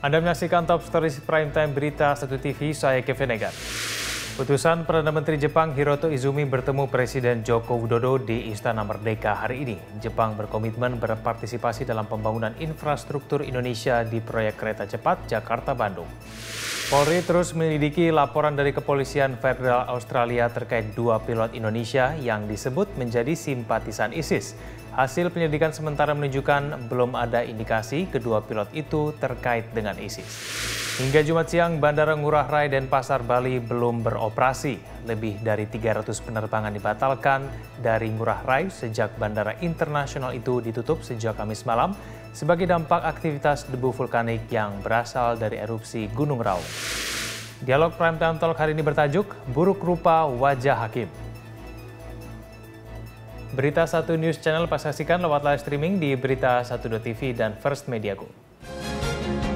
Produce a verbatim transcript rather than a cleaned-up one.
Anda menyaksikan Top Stories Prime Time Berita satu T V, saya Kevin Egan. Putusan Perdana Menteri Jepang Hiroto Izumi bertemu Presiden Joko Widodo di Istana Merdeka hari ini. Jepang berkomitmen berpartisipasi dalam pembangunan infrastruktur Indonesia di proyek kereta cepat Jakarta-Bandung. Polri terus menyelidiki laporan dari Kepolisian Federal Australia terkait dua pilot Indonesia yang disebut menjadi simpatisan ISIS. Hasil penyelidikan sementara menunjukkan belum ada indikasi kedua pilot itu terkait dengan ISIS. Hingga Jumat siang, Bandara Ngurah Rai Denpasar, Bali belum beroperasi. Lebih dari tiga ratus penerbangan dibatalkan dari Ngurah Rai sejak bandara internasional itu ditutup sejak Kamis malam sebagai dampak aktivitas debu vulkanik yang berasal dari erupsi Gunung Raung. Dialog Prime Time Talk hari ini bertajuk Buruk Rupa Wajah Hakim. Berita satu News Channel pas saksikan lewat live streaming di berita satu dot T V dan First Media Group.